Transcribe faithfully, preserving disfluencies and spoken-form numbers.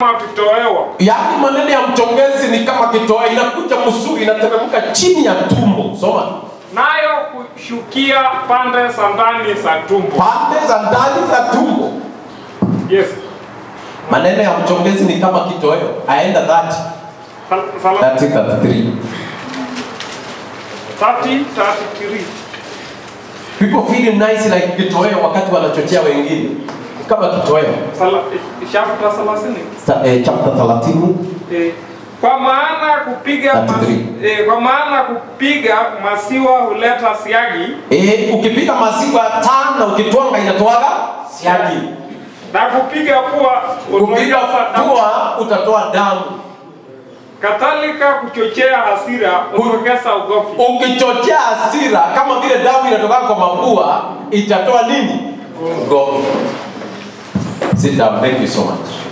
kitoweo. Yaani maneno ya mchongezi ni kama kitoweo, inakuja msuri inateremka chini ya tumbo. Soma. Nayo kushukia pande za ndani za tumbo. Pande za ndani za tumbo. Yes. Maneno ya mchongezi ni kama kitoweo. Aenda thirty. thirty, thirty-three. thirty, thirty-three. People feel nice like kitoweo wakati wanachochea wengine. Kama kitoweo. Chapter thelathini. Eh, chapter thelathini. Eh, kwa maana kupiga mas, eh, kwa maana kupiga masiwa huleta siagi. Eh, ukipiga masiwa tano ukitwanga inatoaga siagi. Na kupiga pua kupiga pua utatoa damu. Kadhalika kuchochea hasira huongeza ugofi. Ukichochea hasira kama vile damu inatoka kwa mapua itatoa nini? Ugofi. Sit down. Thank you so much.